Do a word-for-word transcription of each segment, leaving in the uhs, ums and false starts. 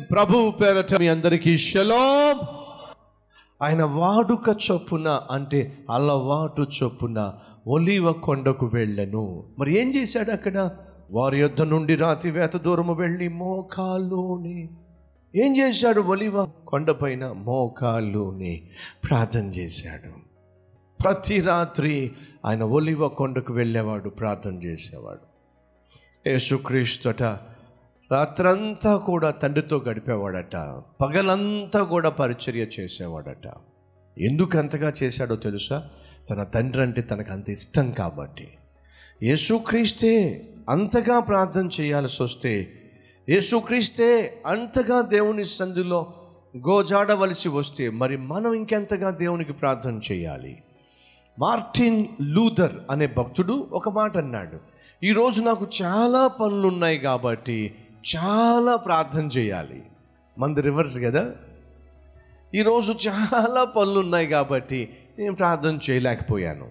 ప్రభువు పేరట మీ అందరికీ షలోం. ఆయన వాడుక చొప్పున అంటే అలవాటు చొప్పున ఒలీవ కొండకు వెళ్ళెను. మరి ఏం చేశాడు అక్కడ? వారి యొద్ద నుండి రాతివేత దూరము వెళ్ళి మోకాల్లోని ఏం చేశాడు? ఒలీవ కొండపైన మోకాల్లోని ప్రార్థన చేశాడు. ప్రతి రాత్రి ఆయన ఒలీవ కొండకు వెళ్ళేవాడు, ప్రార్థన చేసేవాడు. యేసుక్రీస్తుట రాత్రంతా కూడా తండ్రితో గడిపేవాడట, పగలంతా కూడా పరిచర్య చేసేవాడట. ఎందుకు అంతగా చేశాడో తెలుసా? తన తండ్రి అంటే తనకు అంత ఇష్టం కాబట్టి. యేసుక్రీస్తే అంతగా ప్రార్థన చేయాల్సి వస్తే, యేసుక్రీస్తే అంతగా దేవుని సన్నిధిలో గోజాడవలసి వస్తే, మరి మనం ఇంకెంతగా దేవునికి ప్రార్థన చేయాలి? మార్టిన్ లూథర్ అనే భక్తుడు ఒక మాట అన్నాడు, ఈరోజు నాకు చాలా పనులు ఉన్నాయి కాబట్టి చాలా ప్రార్థన చేయాలి. మంది రివర్స్ కదా, ఈరోజు చాలా పనులు ఉన్నాయి కాబట్టి నేను ప్రార్థన చేయలేకపోయాను.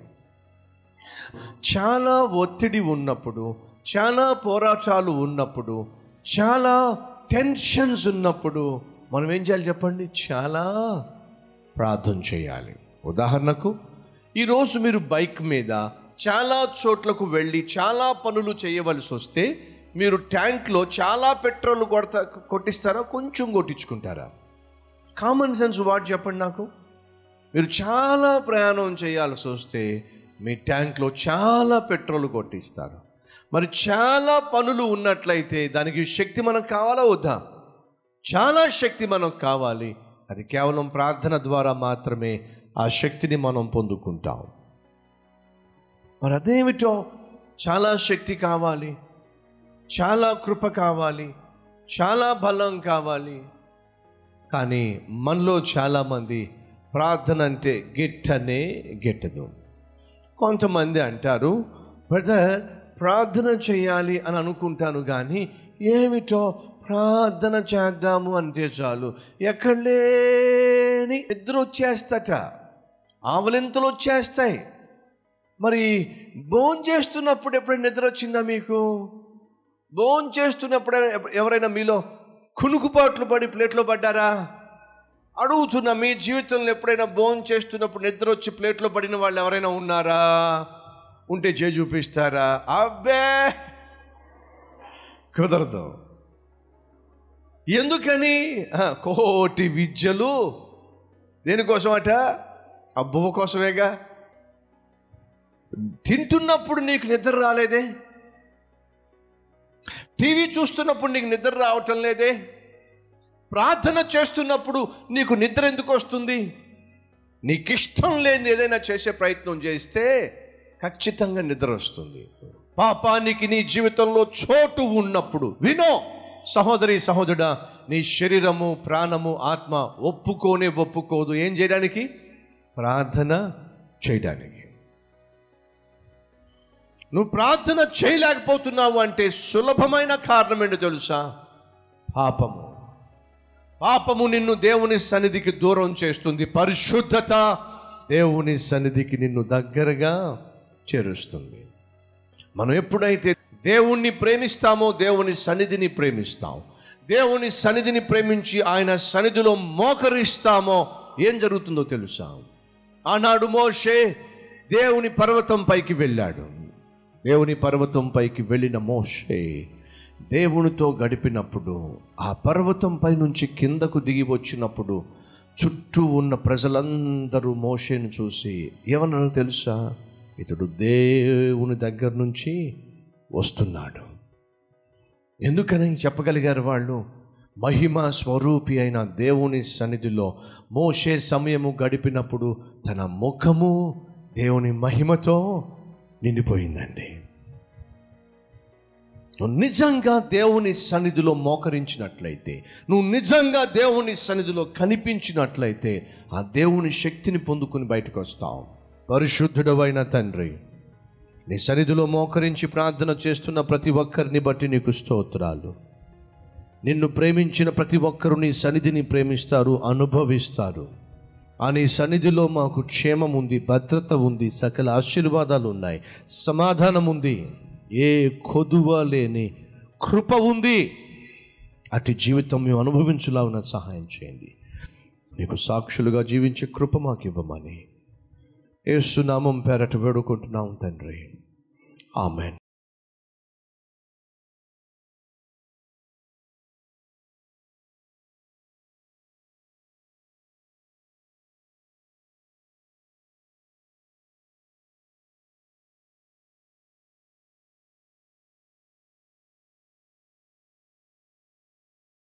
చాలా ఒత్తిడి ఉన్నప్పుడు, చాలా పోరాటాలు ఉన్నప్పుడు, చాలా టెన్షన్స్ ఉన్నప్పుడు మనం ఏం చేయాలి చెప్పండి? చాలా ప్రార్థన చేయాలి. ఉదాహరణకు, ఈరోజు మీరు బైక్ మీద చాలా చోట్లకు వెళ్ళి చాలా పనులు చేయవలసి వస్తే మీరు ట్యాంక్లో చాలా పెట్రోల్ కొడతా కొట్టిస్తారా, కొంచెం కొట్టించుకుంటారా? కామన్ సెన్స్ వాడు చెప్పండి నాకు. మీరు చాలా ప్రయాణం చేయాల్సి వస్తే మీ ట్యాంక్లో చాలా పెట్రోల్ కొట్టిస్తారు. మరి చాలా పనులు ఉన్నట్లయితే దానికి శక్తి మనకు కావాలా వద్దా? చాలా శక్తి మనకు కావాలి. అది కేవలం ప్రార్థన ద్వారా మాత్రమే ఆ శక్తిని మనం పొందుకుంటాం. మరి అదేమిటో, చాలా శక్తి కావాలి, చాలా కృప కావాలి, చాలా బలం కావాలి. కానీ మనలో చాలామంది ప్రార్థన అంటే గిట్టనే గిట్టదు. కొంతమంది అంటారు, బ్రదర్ ప్రార్థన చేయాలి అని అనుకుంటాను, కానీ ఏమిటో ప్రార్థన చేద్దాము అంటే చాలు ఎక్కడ లేని నిద్ర వచ్చేస్తట, ఆవలింతలు వచ్చేస్తాయి. మరి భోజనం చేస్తున్నప్పుడు ఎప్పుడైనా నిద్ర వచ్చిందా మీకు? భోజనం చేస్తున్నప్పుడు ఎవరైనా మీలో కునుకుపాట్లు పడి ప్లేట్లో పడ్డారా? అడుగుతున్నా, మీ జీవితంలో ఎప్పుడైనా భోజనం చేస్తున్నప్పుడు నిద్ర వచ్చి ప్లేట్లో పడిన వాళ్ళు ఎవరైనా ఉన్నారా? ఉంటే చేయి చూపిస్తారా? అబ్బే కుదరదు. ఎందుకని? కోటి విద్యలు దేనికోసం అట? అబ్బువ కోసమేగా. తింటున్నప్పుడు నీకు నిద్ర రాలేదే, టీవీ చూస్తున్నప్పుడు నీకు నిద్ర రావటం లేదే, ప్రార్థన చేస్తున్నప్పుడు నీకు నిద్ర ఎందుకు వస్తుంది? నీకు ఇష్టం లేని ఏదైనా చేసే ప్రయత్నం చేస్తే ఖచ్చితంగా నిద్ర వస్తుంది. పాపానికి నీ జీవితంలో చోటు ఉన్నప్పుడు వినో సహోదరి సహోదరుడా, నీ శరీరము ప్రాణము ఆత్మ ఒప్పుకోనే ఒప్పుకోదు ఏం చేయడానికి? ప్రార్థన చేయడానికి. నువ్వు ప్రార్థన చేయలేకపోతున్నావు అంటే సులభమైన కారణం ఏంటో తెలుసా? పాపము. పాపము నిన్ను దేవుని సన్నిధికి దూరం చేస్తుంది. పరిశుద్ధత దేవుని సన్నిధికి నిన్ను దగ్గరగా చేరుస్తుంది. మనం ఎప్పుడైతే దేవుణ్ణి ప్రేమిస్తామో దేవుని సన్నిధిని ప్రేమిస్తాం. దేవుని సన్నిధిని ప్రేమించి ఆయన సన్నిధిలో మోకరిస్తామో ఏం జరుగుతుందో తెలుసా? ఆనాడు మోషే దేవుని పర్వతం పైకి వెళ్ళాడు. దేవుని పర్వతం పైకి వెళ్ళిన మోషే దేవునితో గడిపినప్పుడు, ఆ పర్వతం పై నుంచి కిందకు దిగి వచ్చినప్పుడు చుట్టూ ఉన్న ప్రజలందరూ మోషేను చూసి ఏమన్నారో తెలుసా? ఇతడు దేవుని దగ్గర నుంచి వస్తున్నాడు. ఎందుకని చెప్పగలిగారు వాళ్ళు? మహిమ స్వరూపి అయిన దేవుని సన్నిధిలో మోషే సమయము గడిపినప్పుడు తన ముఖము దేవుని మహిమతో నిండిపోయిందండి. నువ్వు నిజంగా దేవుని సన్నిధిలో మోకరించినట్లయితే, నువ్వు నిజంగా దేవుని సన్నిధిలో కనిపించినట్లయితే ఆ దేవుని శక్తిని పొందుకుని బయటకు వస్తావు. పరిశుద్ధుడవైన తండ్రి, నీ సన్నిధిలో మోకరించి ప్రార్థన చేస్తున్న ప్రతి ఒక్కరిని బట్టి నీకు స్తోత్రాలు. నిన్ను ప్రేమించిన ప్రతి ఒక్కరు నీ సన్నిధిని ప్రేమిస్తారు, అనుభవిస్తారు. ఆ నీ సన్నిధిలో మాకు క్షేమం ఉంది, భద్రత ఉంది, సకల ఆశీర్వాదాలు ఉన్నాయి, సమాధానం ఉంది, ఏ కొదువ లేని కృప ఉంది. అటు జీవితం మేము అనుభవించులాగున సహాయం చేయండి. నీకు సాక్షులుగా జీవించే కృప మాకు ఇవ్వమని యేసు నామం పేరట వేడుకుంటున్నాం తండ్రి. ఆమెన్.